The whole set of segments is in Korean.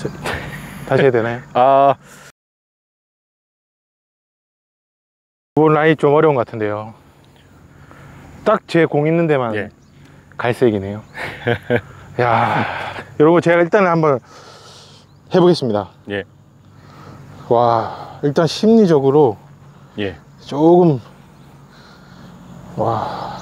다시 해야 되나요? 이번 라인 좀 어려운 것 같은데요. 딱 제 공 있는 데만 예. 갈색이네요. 야, 여러분 제가 일단 한번 해보겠습니다. 예. 와, 일단 심리적으로 예. 조금 와.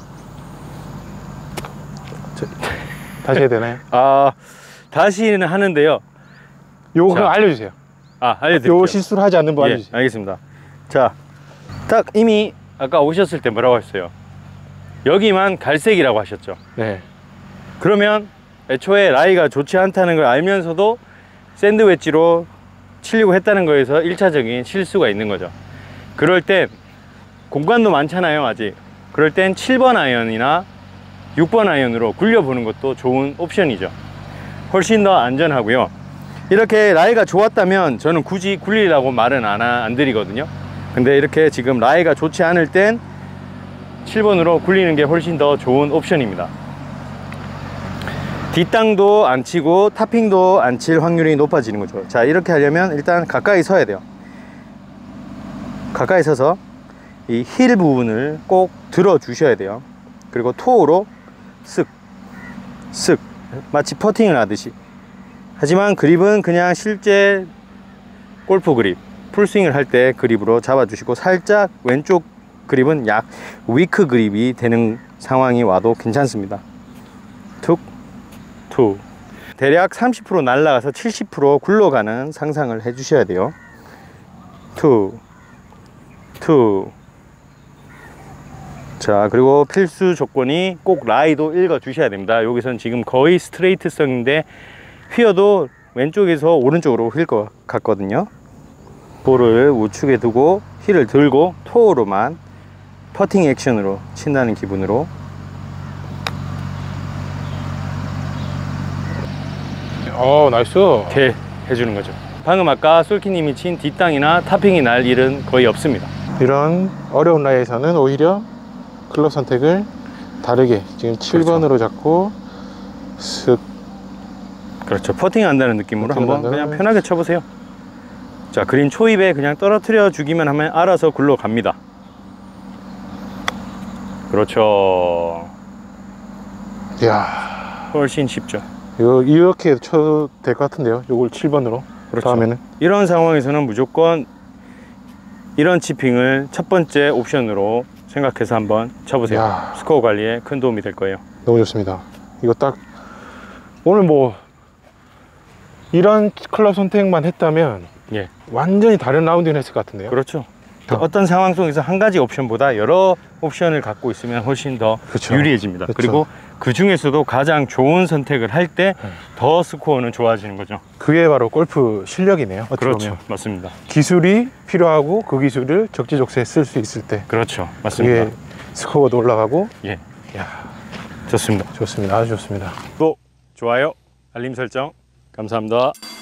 다시 해야 되나요? 다시는 하는데요. 요거 그냥 알려주세요. 알려드릴게요. 요 실수를 하지 않는 법 알려주세요. 예, 알겠습니다. 자, 딱 이미 아까 오셨을 때 뭐라고 했어요? 여기만 갈색이라고 하셨죠. 네. 그러면 애초에 라이가 좋지 않다는 걸 알면서도 샌드 웨지로 치려고 했다는 거에서 1차적인 실수가 있는 거죠. 그럴 땐 공간도 많잖아요, 아직. 그럴 땐 7번 아이언이나 6번 아이언으로 굴려보는 것도 좋은 옵션이죠. 훨씬 더 안전하고요. 이렇게 라이가 좋았다면 저는 굳이 굴리라고 말은 안 드리거든요. 근데 이렇게 지금 라이가 좋지 않을 땐 7번으로 굴리는 게 훨씬 더 좋은 옵션입니다. 뒷땅도 안 치고 타핑도 안 칠 확률이 높아지는 거죠. 자, 이렇게 하려면 일단 가까이 서야 돼요. 가까이 서서 이 힐 부분을 꼭 들어 주셔야 돼요. 그리고 토어로 쓱 마치 퍼팅을 하듯이. 하지만 그립은 그냥 실제 골프 그립, 풀스윙을 할 때 그립으로 잡아주시고, 살짝 왼쪽 그립은 약 위크 그립이 되는 상황이 와도 괜찮습니다. 툭 대략 30% 날아가서 70% 굴러가는 상상을 해 주셔야 돼요. 투. 자, 그리고 필수 조건이 꼭 라이도 읽어 주셔야 됩니다. 여기선 지금 거의 스트레이트성인데 휘어도 왼쪽에서 오른쪽으로 휠 것 같거든요. 볼을 우측에 두고 힐을 들고 토어로만 퍼팅 액션으로 친다는 기분으로. 나이스. 이렇게 해주는 거죠. 방금 아까 솔키님이 친 뒷땅이나 타핑이 날 일은 거의 없습니다. 이런 어려운 라이에서는 오히려 클럽 선택을 다르게 지금 7번으로 잡고 슥. 그렇죠. 퍼팅 한다는 느낌으로 한번 그냥 편하게 쳐보세요. 자, 그린 초입에 그냥 떨어뜨려 주기만 하면 알아서 굴러갑니다. 그렇죠. 이야, 훨씬 쉽죠. 이렇게 쳐도 될 것 같은데요. 요걸 7번으로. 그렇죠. 다음에는 이런 상황에서는 무조건 이런 치핑을 첫 번째 옵션으로 생각해서 한번 쳐보세요. 이야, 스코어 관리에 큰 도움이 될 거예요. 너무 좋습니다. 이거 딱 오늘 뭐 이런 클럽 선택만 했다면 예, 완전히 다른 라운딩을 했을 것 같은데요. 그렇죠. 어떤 상황 속에서 한 가지 옵션보다 여러 옵션을 갖고 있으면 훨씬 더 그쵸. 유리해집니다. 그쵸. 그리고 그 중에서도 가장 좋은 선택을 할 때 더 스코어는 좋아지는 거죠. 그게 바로 골프 실력이네요. 어떻게 그렇죠. 보면. 맞습니다. 기술이 필요하고 그 기술을 적재적소에 쓸 수 있을 때 그렇죠. 맞습니다. 그게 스코어도 올라가고. 예, 이야, 좋습니다. 좋습니다. 아주 좋습니다. 또 좋아요, 알림 설정 감사합니다.